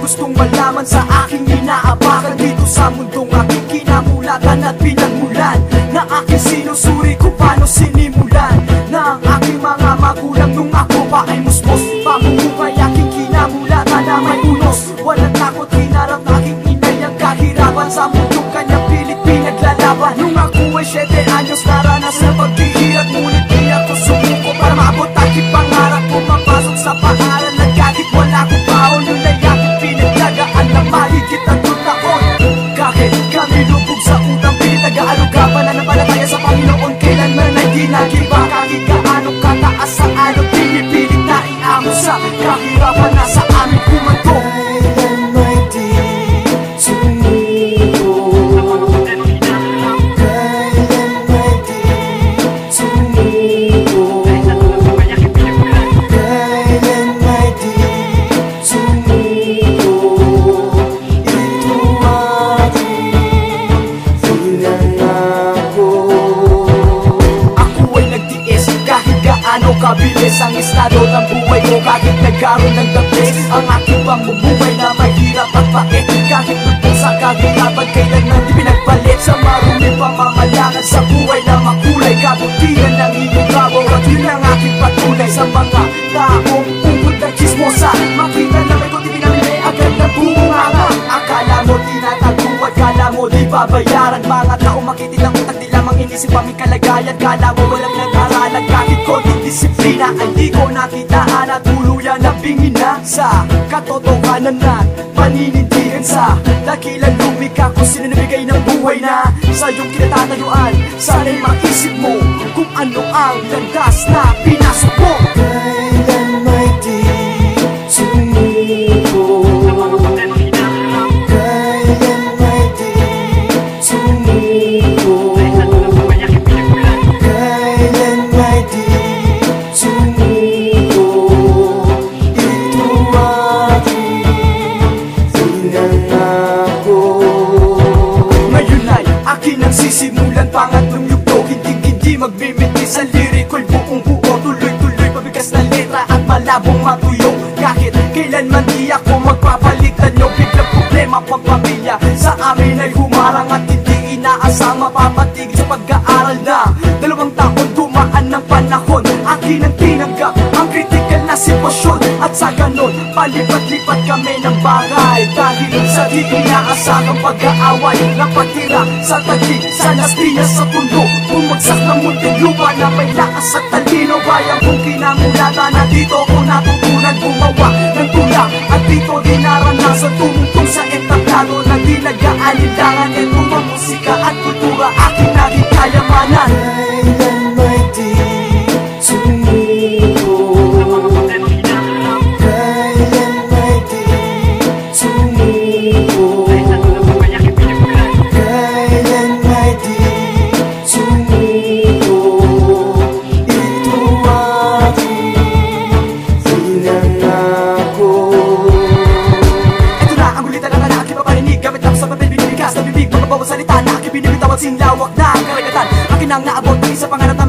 gustong malaman sa aking inaapakan dito sa mundong aking kinamulatan at pinagmulan, na aking sinusuri kung paano sinimulan, na ang aking mga magulang nung ako pa ay musmos. Pamumuhay aking kinamulatan na may unos, walang takot hinarap na aking inay ang kahirapan sa mundong kanyang pilit pinaglalaban. Nung ako ay 7 anyos naranas na paghihirap, ngunit di ako sumuko para maabot aking pangarap ko, mapasok sa paaralan na kahit wala akong baon. Yun ay aking pinaglagaan na mahigit ang taon. Kahit kami lubog sa utang, pinag-aalugapan na napalataya sa Panginoon, kailanman ay di nagiba. Kahit gaano kataas ang alok, pinipilit na iamo sa kahirapan na sa amin kumanto. Ano kabilis ang estado ng buhay ko, kahit nagkaroon ng dapis ang aking pamumuhay na mahirap at pait. Kahit lupong sa kahirapan, kailanman di pinagpalit sa maruming pamamalakad sa buhay na makulay. Kabutihan ng iyong babaw at yun ang aking patunay sa mga taong ungkod ng chismosa. Makita na may kunti pinamili agad na bumunganga. Akala mo tinatago at kala mo di babayaran. Mga taong makitil ang utak, di lamang inisip aming kalagayan. Kala mo walang nag-aralan, kahit konting disiplina ay di ko nakitaan at tuluyan na bingin na sa katotohanan na paninindigan sa dakilang lumika. Kung sino nabigay ng buhay na sa iyong kinatatayuan, sana'y maisip mo kung ano ang landas na pinasok mo. Kailan may di sumuko, kailan may di sumuko, kailan may di sumuko. Ito aking pinangako. Ngayon ay akin ang sisimulan, pangatlong yugto, hindi magbimiti sa liriko'y buong buo. Tuloy-tuloy pabigas na letra at malabong matuyong. Kahit kailanman di ako magpapalitan nyo, biglang problema pagpamilya sa amin ay humarang at hindi inaasang mapapatigil sa pag-aaral na 2 taon. Dumaan ng panahon, akin ang tinanggap ang kritikal na sitwasyon, at sa ganon palipat-lipat kami ng bahay dahil sa di inaasahang pag-aaway. Napatira sa Taguig, sa Las Piñas, sa Tondo, bumagsak ng munting lupa na may lakas at talino. Bayang kong kinamulatan na dito ko natutunan gumawa ng tula, at dito din naranasan tumutong sa entablado na di nag-aalinlangan. Ito ang musika at kultura, aking naging kayamanan. Kailan may di sumuko, kailan may di sumuko, kailan may di sumuko. Ito aking pinangako. Ito na ang ulitan ng aking paparinig, gamit lang sa papel, binibigas na bibig, mga bawang salita na aking binibitaw at singlawak na ang karagatan. Akin ang naabot ng isa pangarap